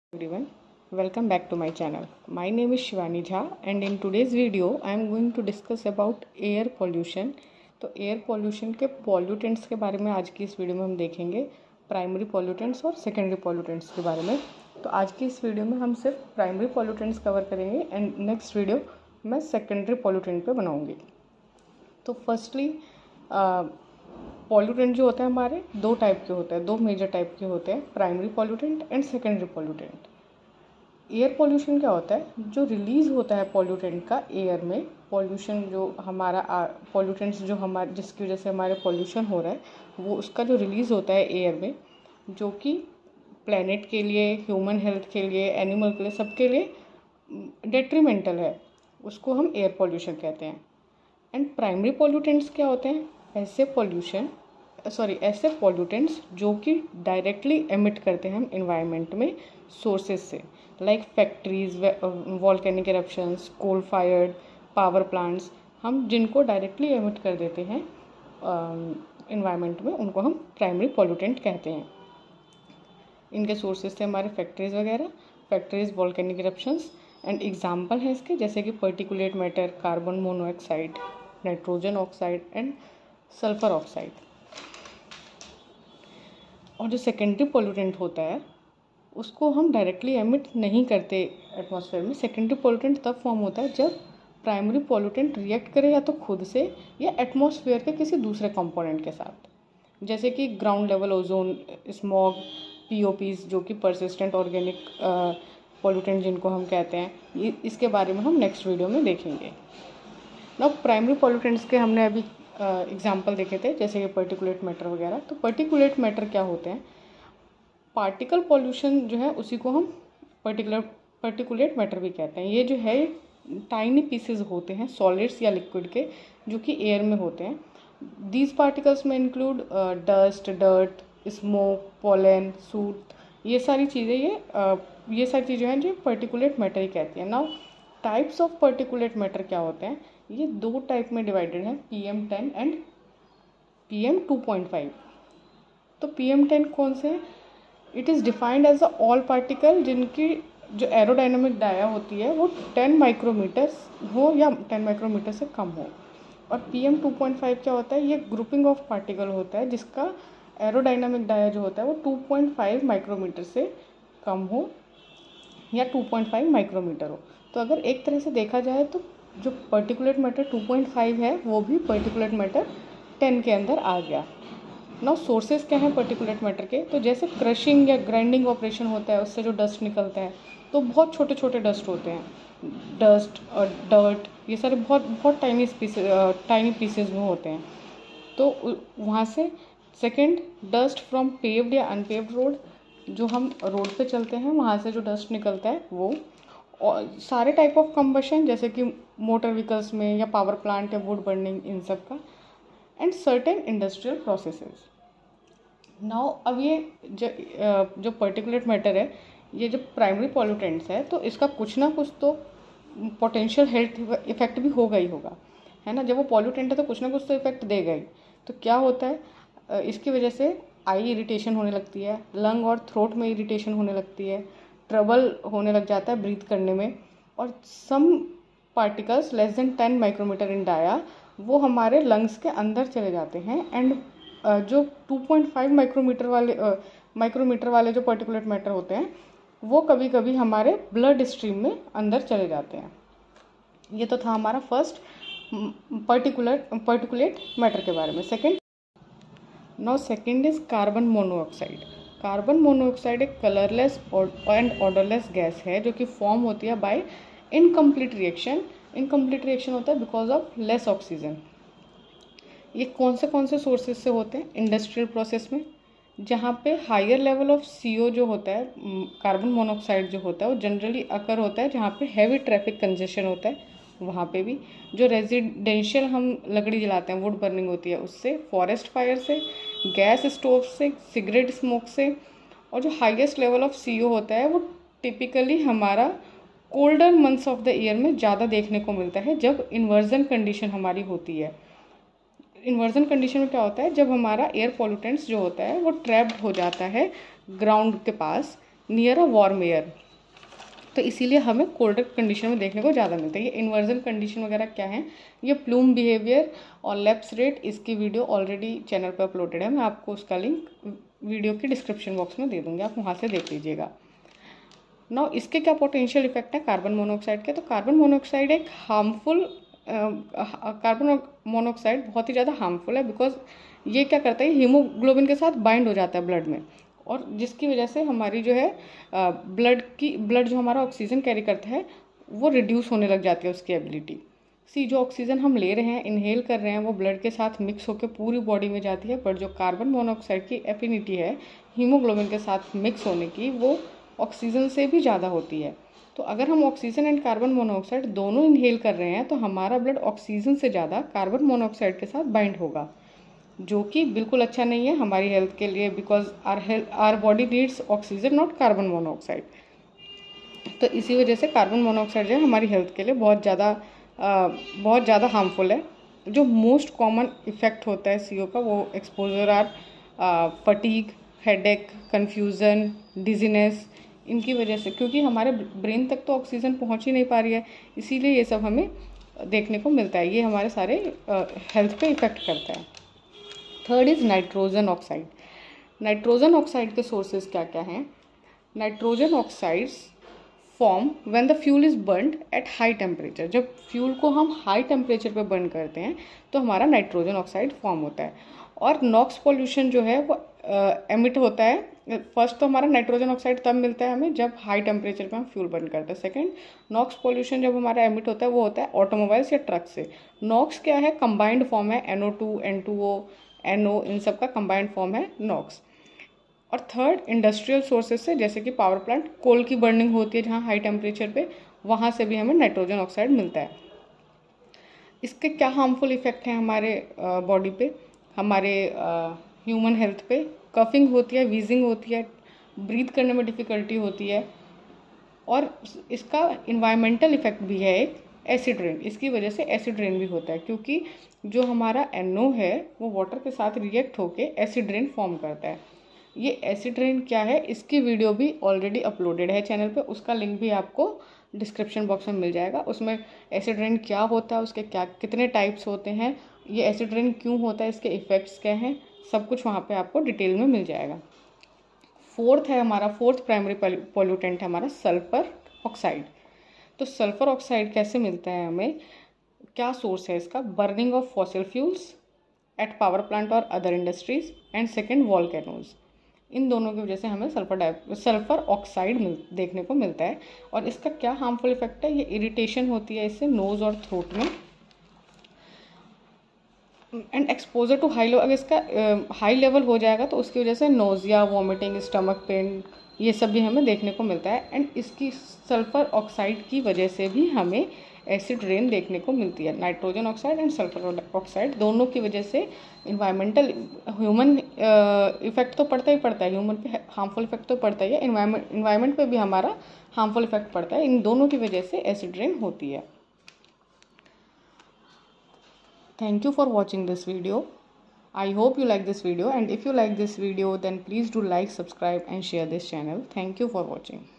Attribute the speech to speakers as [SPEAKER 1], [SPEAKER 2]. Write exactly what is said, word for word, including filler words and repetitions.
[SPEAKER 1] Everyone, welcome back to my channel. My name is Shivani Jha and in today's video I am going to discuss about air pollution. तो air pollution के pollutants के बारे में आज की इस video में हम देखेंगे, प्राइमरी पॉल्यूटेंट्स और सेकेंडरी पॉल्यूटेंट्स के बारे में। तो आज की इस वीडियो में हम सिर्फ प्राइमरी पॉल्यूटेंट्स कवर करेंगे एंड नेक्स्ट वीडियो मैं सेकेंडरी पॉल्यूटेंट पे बनाऊंगी। तो फर्स्टली पॉल्यूटेंट जो होते हैं हमारे दो टाइप के होते हैं, दो मेजर टाइप के होते हैं, primary pollutant and secondary pollutant. Air pollution क्या होता है? जो रिलीज़ होता है पॉल्यूटेंट का एयर में, पॉल्यूशन जो हमारा पॉल्यूटेंट्स जो हमारे जिसकी वजह से हमारे पॉल्यूशन हो रहा है वो उसका जो रिलीज़ होता है एयर में, जो कि प्लेनेट के लिए, ह्यूमन हेल्थ के लिए, एनिमल के लिए, सबके लिए डेट्रीमेंटल है, उसको हम एयर पॉल्यूशन कहते हैं। एंड प्राइमरी पॉल्यूटेंट्स क्या होते हैं? ऐसे पॉल्यूशन सॉरी ऐसे पॉल्यूटेंट्स जो कि डायरेक्टली एमिट करते हैं हम इन्वायरमेंट में सोर्सेज से, like factories, volcanic eruptions, coal fired power plants, हम जिनको डायरेक्टली एमिट कर देते हैं इन्वायरमेंट में, उनको हम प्राइमरी पॉल्यूटेंट कहते हैं। इनके सोर्सेज थे हमारे फैक्ट्रीज वगैरह, factories, volcanic eruptions and example हैं इसके, जैसे कि particulate matter, carbon monoxide, nitrogen oxide and sulphur oxide. और जो सेकेंडरी पॉल्यूटेंट होता है उसको हम डायरेक्टली एमिट नहीं करते एटमॉस्फेयर में। सेकेंडरी पॉल्यूटेंट तब फॉर्म होता है जब प्राइमरी पॉल्यूटेंट रिएक्ट करे या तो खुद से या एटमॉस्फेयर के किसी दूसरे कंपोनेंट के साथ, जैसे कि ground level ozone, smog, POPs जो कि परसिस्टेंट ऑर्गेनिक पॉल्यूटेंट जिनको हम कहते हैं। ये इसके बारे में हम नेक्स्ट वीडियो में देखेंगे। नाउ प्राइमरी पॉल्यूटेंट्स के हमने अभी एग्जाम्पल uh, देखे थे, जैसे कि पर्टिकुलेट मैटर वगैरह। तो पर्टिकुलेट मैटर क्या होते हैं? पार्टिकल पॉल्यूशन जो है उसी को हम पर्टिकुलर पर्टिकुलेट मैटर भी कहते हैं। ये जो है टाइनी पीसेस होते हैं सॉलिड्स या लिक्विड के, जो कि एयर में होते हैं। दीज पार्टिकल्स में include dust, dirt, smoke, pollen, soot, ये सारी चीज़ें ये uh, ये सारी चीज़ें हैं जो पर्टिकुलेट मैटर ही कहती हैं। Now types of particulate matter क्या होते हैं? ये दो टाइप में डिवाइडेड है, P M ten and P M two point five. तो पी एम टेन कौन से हैं? It is defined as a all particle जिनकी जो एरोडायनामिक डाया होती है वो टेन माइक्रोमीटर हो या टेन माइक्रोमीटर से कम हो। और P M two point five क्या होता है? ये ग्रुपिंग ऑफ पार्टिकल होता है जिसका एरोडायनामिक डाया जो होता है वो टू पॉइंट फाइव माइक्रोमीटर से कम हो या टू पॉइंट फाइव माइक्रोमीटर हो। तो अगर एक तरह से देखा जाए तो जो particulate matter two point five है वो भी पर्टिकुलेट मैटर टेन के अंदर आ गया। नाउ सोर्सेज क्या हैं पर्टिकुलेट मैटर के? तो जैसे क्रशिंग या ग्राइंडिंग ऑपरेशन होता है, उससे जो डस्ट निकलता है, तो बहुत छोटे छोटे डस्ट होते हैं, डस्ट और डर्ट, ये सारे बहुत बहुत टाइनी पीसेस टाइनी पीसेस में होते हैं। तो वहाँ से सेकेंड, डस्ट फ्रॉम पेव्ड या अनपेव्ड रोड, जो हम रोड पे चलते हैं वहाँ से जो डस्ट निकलता है वो, और सारे टाइप ऑफ कंबशन जैसे कि मोटर व्हीकल्स में या पावर प्लांट या वुड बर्निंग, इन सब का, and certain industrial processes. Now अब ये जो जो पर्टिकुलेट मैटर है, ये जो प्राइमरी पॉल्यूटेंट्स है, तो इसका कुछ ना कुछ तो पोटेंशियल हेल्थ इफेक्ट भी होगा ही होगा, है ना। जब वो पॉल्यूटेंट है तो कुछ ना कुछ तो इफेक्ट देगा ही। तो क्या होता है? इसकी वजह से आई इरिटेशन होने लगती है, लंग और थ्रोट में इरिटेशन होने लगती है, ट्रबल होने लग जाता है ब्रीथ करने में, और some particles less than ten micrometer in dia वो हमारे लंग्स के अंदर चले जाते हैं। एंड जो टू पॉइंट फाइव माइक्रोमीटर वाले माइक्रोमीटर वाले जो पर्टिकुलेट मैटर होते हैं वो कभी कभी हमारे ब्लड स्ट्रीम में अंदर चले जाते हैं। ये तो था हमारा फर्स्ट पर्टिकुलर पर्टिकुलेट मैटर के बारे में। Second, now second is carbon monoxide. Carbon monoxide एक कलरलेस एंड ऑर्डरलेस गैस है जो कि फॉर्म होती है by incomplete reaction. Incomplete reaction होता है बिकॉज ऑफ लेस ऑक्सीजन। ये कौन से कौन से सोर्सेज से होते हैं? इंडस्ट्रियल प्रोसेस में, जहाँ पे higher level of C O जो होता है, कार्बन मोनोऑक्साइड जो होता है, वो जनरली अकर होता है जहाँ पे हैवी ट्रैफिक कंजेशन होता है, वहाँ पे भी। जो रेजिडेंशियल हम लकड़ी जलाते हैं, वुड बर्निंग होती है, उससे, फॉरेस्ट फायर से, गैस स्टोव से, सिगरेट स्मोक से। और जो highest level of C O होता है वो टिपिकली हमारा colder months of the year में ज़्यादा देखने को मिलता है, जब इन्वर्जन कंडीशन हमारी होती है। इन्वर्जन कंडीशन में क्या होता है? जब हमारा एयर पॉल्यूटेंट्स जो होता है वो ट्रैप्ड हो जाता है ग्राउंड के पास, नियर अ वार्म एयर, तो इसीलिए हमें कोल्डर कंडीशन में देखने को ज़्यादा मिलता है। ये इन्वर्जन कंडीशन वगैरह क्या है, ये प्लूम बिहेवियर और लैप्स रेट, इसकी वीडियो ऑलरेडी चैनल पर अपलोडेड है, मैं आपको उसका लिंक वीडियो के डिस्क्रिप्शन बॉक्स में दे दूँगी, आप वहाँ से देख लीजिएगा। नाउ इसके क्या पोटेंशियल इफेक्ट है कार्बन मोनोऑक्साइड के, तो कार्बन मोनोऑक्साइड एक हार्मफुल कार्बन मोनोऑक्साइड बहुत ही ज़्यादा हार्मफुल है, बिकॉज ये क्या करता है, हीमोग्लोबिन के साथ बाइंड हो जाता है ब्लड में, और जिसकी वजह से हमारी जो है ब्लड की ब्लड जो हमारा ऑक्सीजन कैरी करता है वो रिड्यूस होने लग जाती है उसकी एबिलिटी। सी जो ऑक्सीजन हम ले रहे हैं, इनहेल कर रहे हैं, वो ब्लड के साथ मिक्स होकर पूरी बॉडी में जाती है, पर जो कार्बन मोनोऑक्साइड की एफिनिटी है हीमोग्लोबिन के साथ मिक्स होने की, वो ऑक्सीजन से भी ज़्यादा होती है। तो अगर हम ऑक्सीजन एंड कार्बन मोनोऑक्साइड दोनों इनहेल कर रहे हैं तो हमारा ब्लड ऑक्सीजन से ज़्यादा कार्बन मोनोऑक्साइड के साथ बाइंड होगा, जो कि बिल्कुल अच्छा नहीं है हमारी हेल्थ के लिए, because our health our body needs oxygen not carbon monoxide. तो इसी वजह से कार्बन मोनोऑक्साइड जो है हमारी हेल्थ के लिए बहुत ज़्यादा बहुत ज़्यादा हार्मफुल है। जो मोस्ट कॉमन इफेक्ट होता है सी ओ का, वो exposure are fatigue, headache, confusion, dizziness, इनकी वजह से, क्योंकि हमारे ब्रेन तक तो ऑक्सीजन पहुंच ही नहीं पा रही है, इसीलिए ये सब हमें देखने को मिलता है, ये हमारे सारे हेल्थ पे इफ़ेक्ट करता है। Third is nitrogen oxide. Nitrogen oxide के सोर्सेज क्या क्या हैं? Nitrogen oxides form when the fuel is burned at high temperature. जब फ्यूल को हम हाई टेम्परेचर पे बर्न करते हैं तो हमारा नाइट्रोजन ऑक्साइड फॉर्म होता है। और नॉक्स पॉल्यूशन जो है वो एमिट uh, होता है। फर्स्ट तो हमारा नाइट्रोजन ऑक्साइड तब मिलता है हमें जब हाई टेम्परेचर पे हम फ्यूल बर्न करते हैं। सेकंड, नॉक्स पॉल्यूशन जब हमारा एमिट होता है वो होता है ऑटोमोबाइल्स या ट्रक से। नॉक्स क्या है? कंबाइंड फॉर्म है, N O two, N two O, N O, इन सब का कंबाइंड फॉर्म है नॉक्स। और थर्ड, इंडस्ट्रियल सोर्सेज से, जैसे कि पावर प्लांट, कोल की बर्निंग होती है जहाँ हाई टेम्परेचर पे, वहाँ से भी हमें नाइट्रोजन ऑक्साइड मिलता है। इसके क्या हार्मफुल इफेक्ट हैं हमारे बॉडी पे, हमारे ह्यूमन हेल्थ पे? कफिंग होती है, वीजिंग होती है, ब्रीथ करने में डिफ़िकल्टी होती है, और इसका इन्वायरमेंटल इफेक्ट भी है एक, एसिड रेन। इसकी वजह से एसिड रेन भी होता है, क्योंकि जो हमारा एन ओ है वो वाटर के साथ रिएक्ट होके एसिड रेन फॉर्म करता है। ये एसिड रेन क्या है, इसकी वीडियो भी ऑलरेडी अपलोडेड है चैनल पे, उसका लिंक भी आपको डिस्क्रिप्शन बॉक्स में मिल जाएगा। उसमें एसिड रेन क्या होता है, उसके क्या कितने टाइप्स होते हैं, ये एसिड रेन क्यों होता है, इसके इफ़ेक्ट्स क्या हैं, सब कुछ वहाँ पे आपको डिटेल में मिल जाएगा। फोर्थ है हमारा, फोर्थ प्राइमरी पॉल्यूटेंट है हमारा सल्फर ऑक्साइड। तो सल्फर ऑक्साइड कैसे मिलता है हमें, क्या सोर्स है इसका? Burning of fossil fuels at power plant और other industries, and second volcanoes. इन दोनों की वजह से हमें सल्फर डाइ सल्फर ऑक्साइड मिल देखने को मिलता है। और इसका क्या हार्मफुल इफेक्ट है? ये इरिटेशन होती है इससे नोज़ और थ्रोट में, and exposure to high level, अगर इसका हाई uh, लेवल हो जाएगा तो उसकी वजह से नोजिया, वॉमिटिंग, स्टमक पेन, ये सब भी हमें देखने को मिलता है। एंड इसकी सल्फर ऑक्साइड की वजह से भी हमें एसिड रेन देखने को मिलती है। Nitrogen oxide and sulphur oxide दोनों की वजह से इन्वायरमेंटल, ह्यूमन इफेक्ट तो पड़ता ही पड़ता है, ह्यूमन पे हार्मफुल इफेक्ट तो पड़ता ही है, इन्वायरमेंट इन्वायरमेंट पे भी हमारा हार्मफुल इफेक्ट पड़ता है। इन दोनों की वजह से एसिड रेन होती है। Thank you for watching this video. I hope you like this video, and if you like this video then please do like, subscribe and share this channel. Thank you for watching.